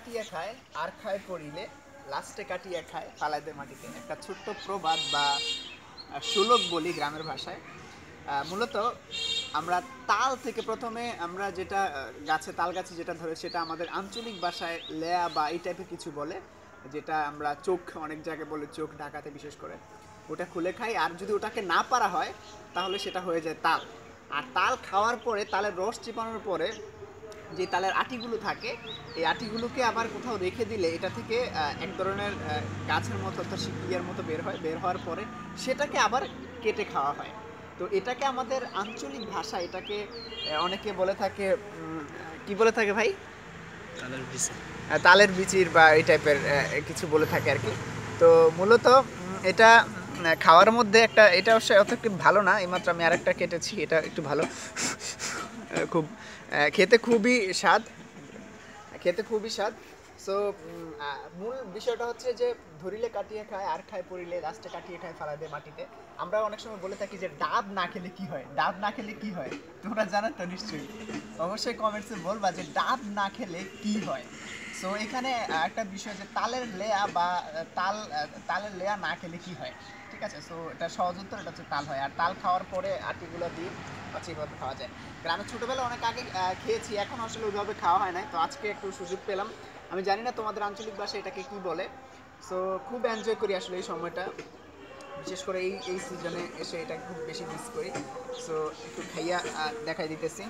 কাটিয়ে খায় আর খায় পড়িলে, লাস্টে কাটিয়ে খায় ফালায় দে মাটিতে। একটা ছোট্ট প্রবাদ বা শ্লোক বলি গ্রামের ভাষায়। মূলত আমরা তাল থেকে প্রথমে আমরা যেটা গাছে তাল গাছে যেটা ধরে সেটা আমাদের আঞ্চলিক ভাষায় লেয়া বা এই টাইপের কিছু বলে, যেটা আমরা চোখ অনেক জায়গায় বলে, চোখ ঢাকাতে বিশেষ করে ওটা খুলে খাই। আর যদি ওটাকে না পারা হয় তাহলে সেটা হয়ে যায় তাল। আর তাল খাওয়ার পরে, তালের রস চিপানোর পরে যে তালের আটিগুলো থাকে, এই আটিগুলোকে আবার কোথাও রেখে দিলে এটা থেকে এক ধরনের গাছের মতো অর্থাৎ শিকড়িয়ার মতো বের হয়। বের হওয়ার পরে সেটাকে আবার কেটে খাওয়া হয়। তো এটাকে আমাদের আঞ্চলিক ভাষা এটাকে অনেকে বলে থাকে, কি বলে থাকে ভাই? তালের বিচি। তালের বিচির বা এই টাইপের কিছু বলে থাকে আর কি। তো মূলত এটা খাওয়ার মধ্যে একটা, এটা অবশ্যই অত একটু ভালো না, এইমাত্র আমি আরেকটা কেটেছি, এটা একটু ভালো। খুব খেতে খুবই স্বাদ, খেতে খুবই স্বাদ। সো মূল বিষয়টা হচ্ছে যে ধরিলে কাটিয়ে খায় আর খায় পড়িলে, লাস্টে কাটিয়ে খায় ফালা দেয় মাটিতে। আমরা অনেক সময় বলে থাকি যে ডাব না খেলে কি হয়, ডাব না খেলে কি হয়, তোমরা জানো তো নিশ্চয়ই, অবশ্যই কমেন্টসে বলবা যে ডাব না খেলে কি হয়। সো এখানে একটা বিষয় যে তালের লেয়া বা তালের লেয়া না খেলে কি হয়, ঠিক আছে? সো এটা সহজ উত্তর, এটা হচ্ছে তাল হয়। আর তাল খাওয়ার পরে আটিগুলো দিয়ে হচ্ছে এইভাবে খাওয়া যায়। গ্রামে ছোটোবেলায় অনেক আগে খেয়েছি, এখন আসলে ওইভাবে খাওয়া হয় না, তো আজকে একটু সুযোগ পেলাম। আমি জানি না তোমাদের আঞ্চলিক ভাষায় এটাকে কি বলে। সো খুব এনজয় করি আসলে এই সময়টা, বিশেষ করে এই সিজনে এসে এটা খুব বেশি মিস করি। সো একটু খাইয়া দেখাই দিতেছি।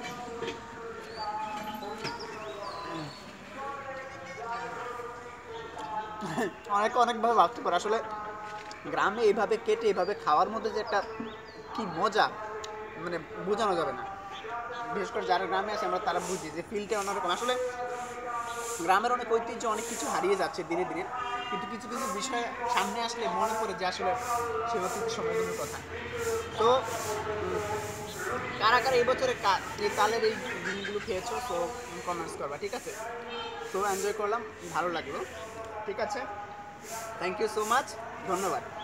অনেকে অনেকভাবে ভাবতে পারে আসলে গ্রামে এইভাবে কেটে এইভাবে খাওয়ার মধ্যে যে একটা কি মজা, মানে বোঝানো যাবে না। বিশেষ করে যারা গ্রামে আছে আমরা তারা বুঝি যে ফিলটা অন্যরকম। আসলে গ্রামের অনেক ঐতিহ্য, অনেক কিছু হারিয়ে যাচ্ছে ধীরে ধীরে, কিন্তু কিছু কিছু বিষয় সামনে আসলে মনে পড়ে যে আসলে সেই অতীত সময়গুলোর কথা। তো কারা কারা এই বছরে এই কালের এই দিনগুলো খেয়েছো, তো কমেন্টস করবা, ঠিক আছে? তো এনজয় করলাম, ভালো লাগলো, ঠিক আছে? থ্যাংক ইউ সো মাচ, ধন্যবাদ।